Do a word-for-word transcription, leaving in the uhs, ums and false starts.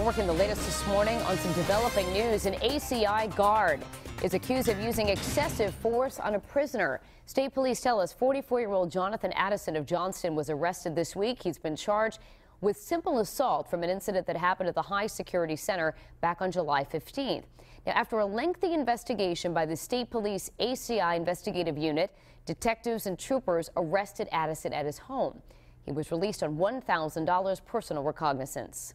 Working the latest this morning on some developing news. An A C I guard is accused of using excessive force on a prisoner. State police tell us forty-four-year-old Jonathan Addison of Johnston was arrested this week. He's been charged with simple assault from an incident that happened at the High Security Center back on July fifteenth. Now, after a lengthy investigation by the State Police A C I investigative unit, detectives and troopers arrested Addison at his home. He was released on one thousand dollars personal recognizance.